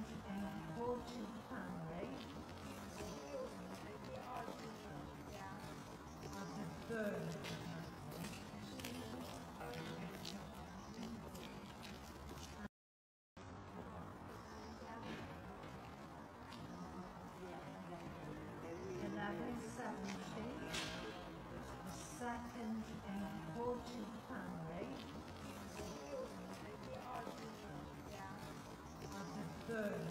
important family of the third the second important family of the third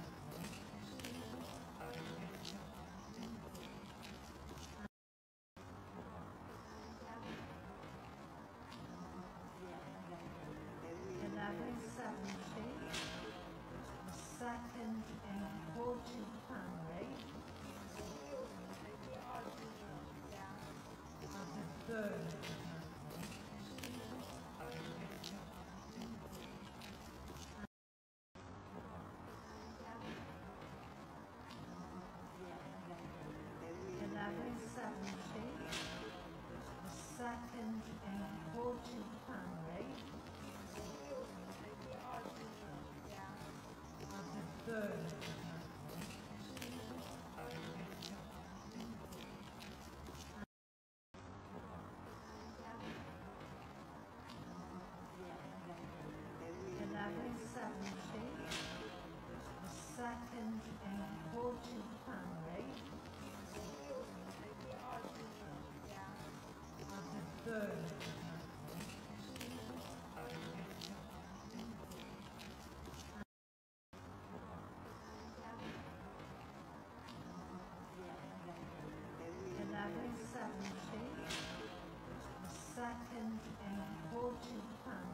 the second important family of the third the second important family of the third the second important family of the third the second important family